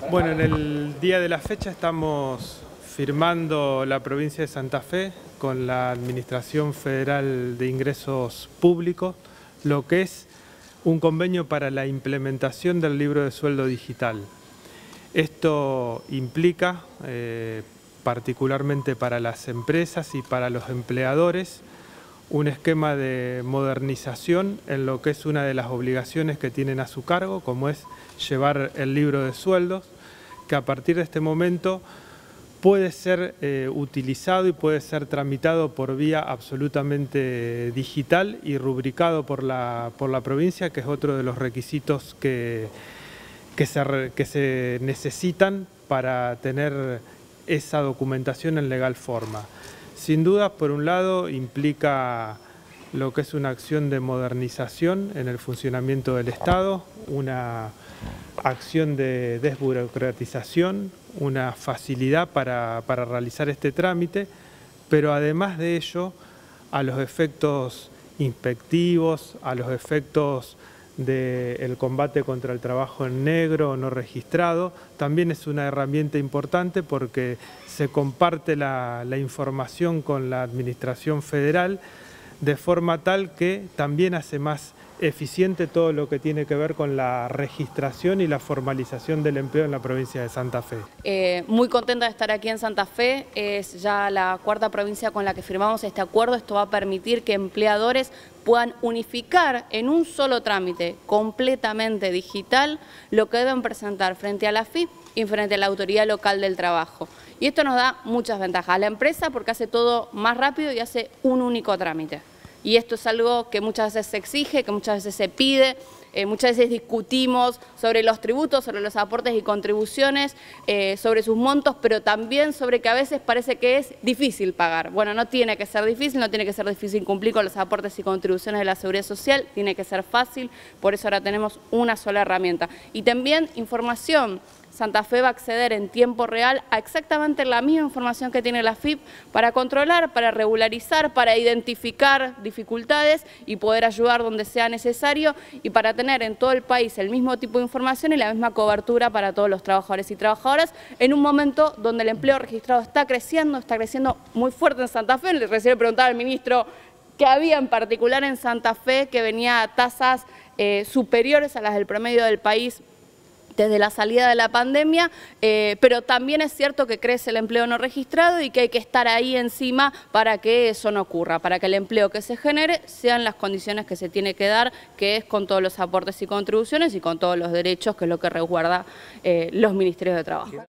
Bueno, en el día de la fecha estamos firmando la provincia de Santa Fe con la Administración Federal de Ingresos Públicos, lo que es un convenio para la implementación del libro de sueldo digital. Esto implica, particularmente para las empresas y para los empleadores, un esquema de modernización en lo que es una de las obligaciones que tienen a su cargo, como es llevar el libro de sueldos, que a partir de este momento puede ser utilizado y puede ser tramitado por vía absolutamente digital y rubricado por la provincia, que es otro de los requisitos que se necesitan para tener esa documentación en legal forma. Sin duda, por un lado, implica lo que es una acción de modernización en el funcionamiento del Estado, una acción de desburocratización, una facilidad para realizar este trámite, pero además de ello, a los efectos inspectivos, a los efectos del combate contra el trabajo en negro o no registrado, también es una herramienta importante porque se comparte la información con la Administración Federal de forma tal que también hace más eficiente todo lo que tiene que ver con la registración y la formalización del empleo en la provincia de Santa Fe. Muy contenta de estar aquí en Santa Fe, es ya la cuarta provincia con la que firmamos este acuerdo. Esto va a permitir que empleadores puedan unificar en un solo trámite completamente digital lo que deben presentar frente a la AFIP y frente a la Autoridad Local del Trabajo. Y esto nos da muchas ventajas a la empresa porque hace todo más rápido y hace un único trámite. Y esto es algo que muchas veces se exige, que muchas veces se pide, muchas veces discutimos sobre los tributos, sobre los aportes y contribuciones, sobre sus montos, pero también sobre que a veces parece que es difícil pagar. Bueno, no tiene que ser difícil, no tiene que ser difícil cumplir con los aportes y contribuciones de la Seguridad Social, tiene que ser fácil, por eso ahora tenemos una sola herramienta. Y también información. Santa Fe va a acceder en tiempo real a exactamente la misma información que tiene la AFIP para controlar, para regularizar, para identificar dificultades y poder ayudar donde sea necesario y para tener en todo el país el mismo tipo de información y la misma cobertura para todos los trabajadores y trabajadoras en un momento donde el empleo registrado está creciendo muy fuerte en Santa Fe. Recién le preguntaba al ministro que había en particular en Santa Fe que venía a tasas superiores a las del promedio del país desde la salida de la pandemia, pero también es cierto que crece el empleo no registrado y que hay que estar ahí encima para que eso no ocurra, para que el empleo que se genere sean las condiciones que se tiene que dar, que es con todos los aportes y contribuciones y con todos los derechos, que es lo que resguarda los ministerios de trabajo.